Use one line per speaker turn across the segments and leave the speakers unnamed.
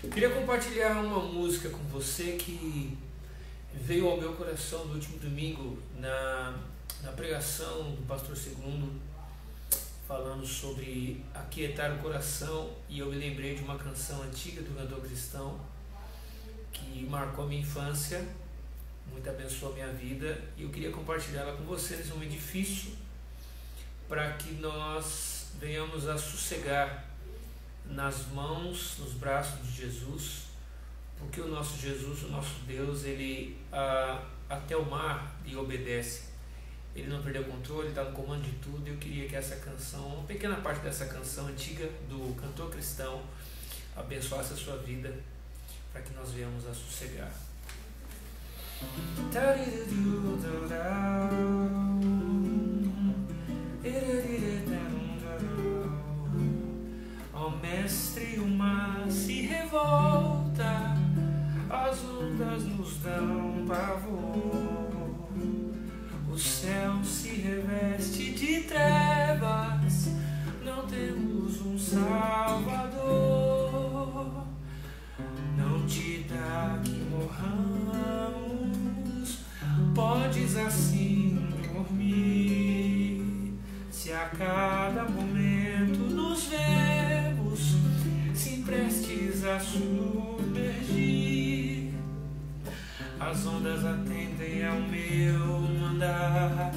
Queria compartilhar uma música com você que veio ao meu coração no último domingo na pregação do pastor Segundo, falando sobre aquietar o coração, e eu me lembrei de uma canção antiga do cantor cristão que marcou a minha infância, muito abençoou a minha vida, e eu queria compartilhá-la com você nesse momento difícil, para que nós venhamos a sossegar nas mãos, nos braços de Jesus, porque o nosso Jesus, o nosso Deus, ele até o mar lhe obedece. Ele não perdeu o controle, está no comando de tudo. Eu queria que essa canção, uma pequena parte dessa canção antiga do cantor cristão, abençoasse a sua vida, para que nós venhamos a sossegar. Ó Mestre, o mar se revolta, as ondas nos dão pavor, o céu se reveste de trevas, não temos um Salvador. Não te dá que morramos, podes assim dormir, se a cada momento nos vemos, se prestes a submergir. As ondas atendem ao meu mandar,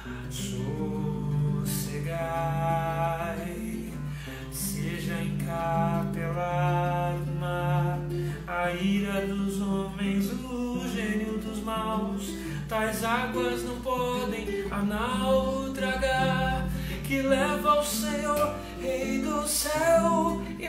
sossegai, seja encapelado o mar, a ira dos homens, o gênio dos maus, tais águas não podem a nau tragar, que leva ao Senhor, Rei do céu e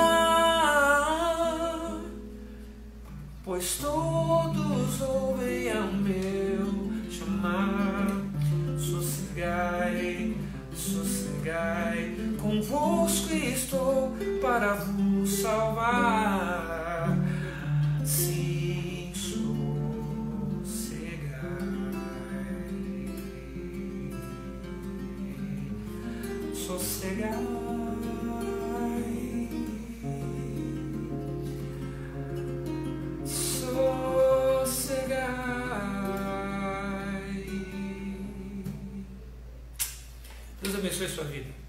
mar. Pois todos ouvem ao meu chamar, sossegai, sossegai, convosco estou para vos salvar. Sim, sossegai, sossegai. Deus abençoe a sua vida.